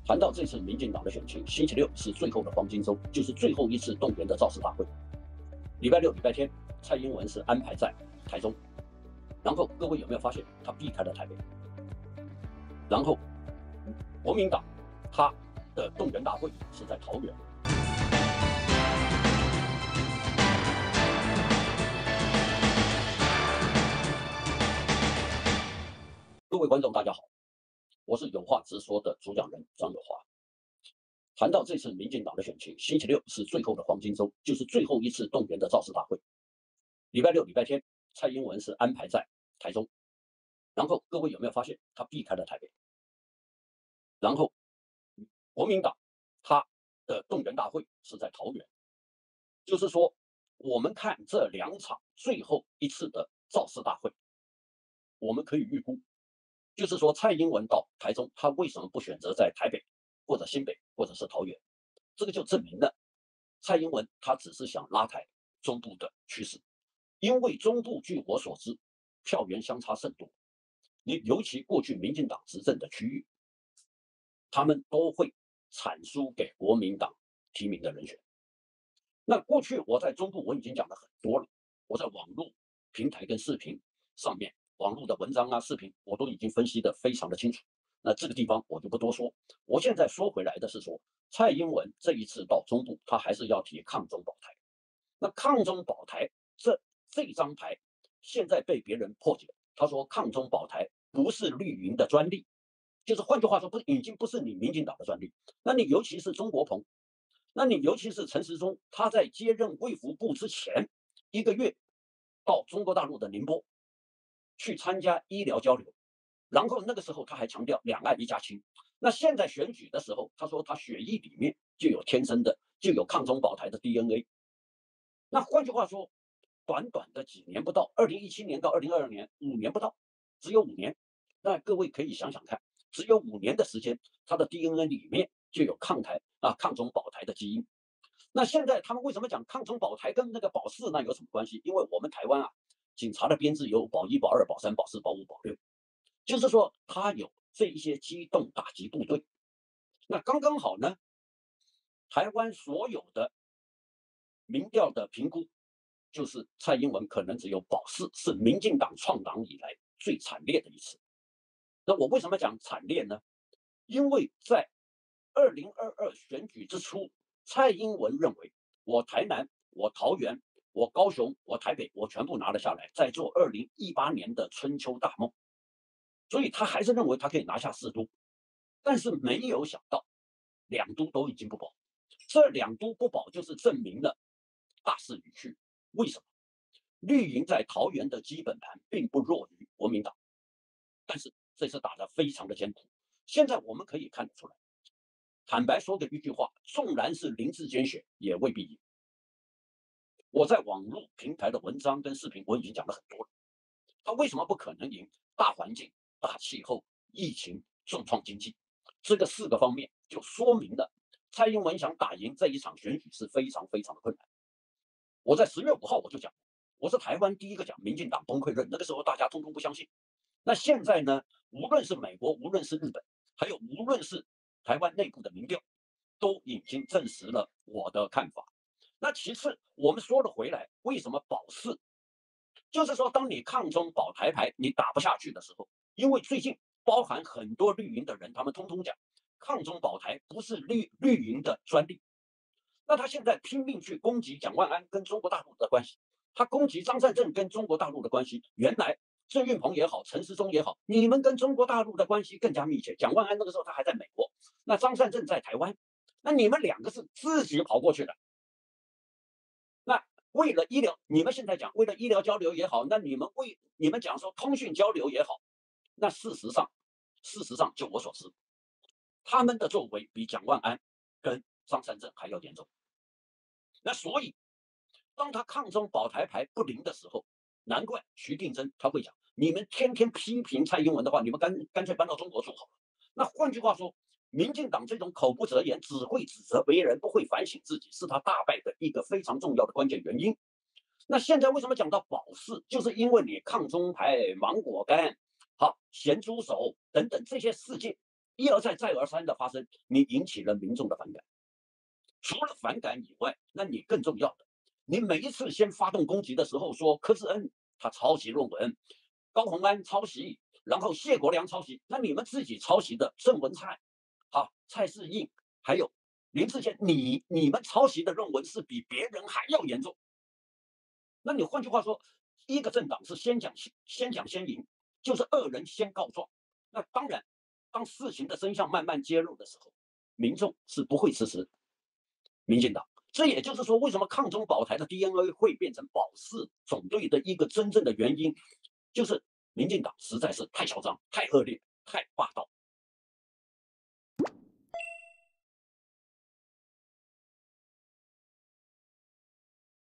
谈到这次民进党的选情，星期六是最后的黄金周，就是最后一次动员的造势大会。礼拜六、礼拜天，蔡英文是安排在台中，然后各位有没有发现他避开了台北？然后国民党他的动员大会是在桃园。各位观众，大家好，我是有话直说的主讲人张友华。谈到这次民进党的选情，星期六是最后的黄金周，就是最后一次动员的造势大会。礼拜六、礼拜天，蔡英文是安排在台中，然后各位有没有发现他避开了台北？然后国民党他的动员大会是在桃园，就是说我们看这两场最后一次的造势大会，我们可以预估，就是说蔡英文到台中，他为什么不选择在台北或者新北或者是桃园？这个就证明了蔡英文他只是想拉抬中部的趋势，因为中部据我所知票源相差甚多，尤其过去民进党执政的区域，他们都会产输给国民党提名的人选。那过去我在中部我已经讲了很多了，我在网络平台跟视频上面，网络的文章啊、视频，我都已经分析得非常的清楚。那这个地方我就不多说。我现在说回来的是说，蔡英文这一次到中部，他还是要提抗中保台。那抗中保台这张牌，现在被别人破解。他说抗中保台不是绿营的专利，就是换句话说，已经不是你民进党的专利。那你尤其是钟国鹏，那你尤其是陈时中，他在接任卫福部之前1个月，到中国大陆的宁波去参加医疗交流，然后那个时候他还强调两岸一家亲。那现在选举的时候，他说他血液里面就有天生的，就有抗中保台的 DNA。那换句话说，短短的几年不到，2017年到2022年5年不到，只有5年。那各位可以想想看，只有5年的时间，他的 DNA 里面就有抗中保台的基因。那现在他们为什么讲抗中保台跟那个保4那有什么关系？因为我们台湾警察的编制有保1、保2、保3、保4、保5、保6，就是说他有这一些机动打击部队。那刚刚好呢，台湾所有的民调的评估，就是蔡英文可能只有保4，是民进党创党以来最惨烈的一次。那我为什么讲惨烈呢？因为在2022选举之初，蔡英文认为我台南、我桃园、我高雄、我台北，我全部拿了下来，在做2018年的春秋大梦，所以他还是认为他可以拿下4都，但是没有想到2都都已经不保，这2都不保就是证明了大势已去。为什么？绿营在桃园的基本盘并不弱于国民党，但是这次打得非常的艰苦。现在我们可以看得出来，坦白说的一句话，纵然是林志坚选，也未必赢。我在网络平台的文章跟视频我已经讲了很多了，他为什么不可能赢？大环境、大气候、疫情、重创经济，这个4个方面就说明了蔡英文想打赢这一场选举是非常非常的困难。我在10月5号我就讲，我是台湾第一个讲民进党崩溃论，那个时候大家通通不相信。那现在呢，无论是美国，无论是日本，还有无论是台湾内部的民调，都已经证实了我的看法。那其次，我们说了回来，为什么保4？就是说，当你抗中保台牌你打不下去的时候，因为最近包含很多绿营的人，他们通通讲抗中保台不是绿营的专利。那他现在拼命去攻击蒋万安跟中国大陆的关系，他攻击张善政跟中国大陆的关系。原来郑运鹏也好，陈时中也好，你们跟中国大陆的关系更加密切。蒋万安那个时候他还在美国，那张善政在台湾，那你们2个是自己跑过去的。那为了医疗，你们现在讲为了医疗交流也好，那你们讲说通讯交流也好，那事实上，就我所知，他们的作为比蒋万安跟张善政还要严重。那所以，当他抗中保台牌不灵的时候，难怪徐定珍他会讲，你们天天批评蔡英文的话，你们干脆搬到中国住好了。那换句话说，民进党这种口不择言，只会指责别人，不会反省自己，是他大败的一个非常重要的关键原因。那现在为什么讲到保4，就是因为你抗中牌、芒果干、咸猪手等等这些事件， 一而再再而三的发生，你引起了民众的反感。除了反感以外，那你更重要的，你每一次先发动攻击的时候说柯志恩他抄袭论文，高虹安抄袭，然后谢国良抄袭，那你们自己抄袭的郑文灿、蔡世应还有林志坚，你们抄袭的论文是比别人还要严重。那你换句话说，一个政党是先讲先赢，就是恶人先告状。那当然，当事情的真相慢慢揭露的时候，民众是不会支持民进党。这也就是说，为什么抗中保台的 DNA 会变成保四总队的一个真正的原因，就是民进党实在是太嚣张、太恶劣、太霸道。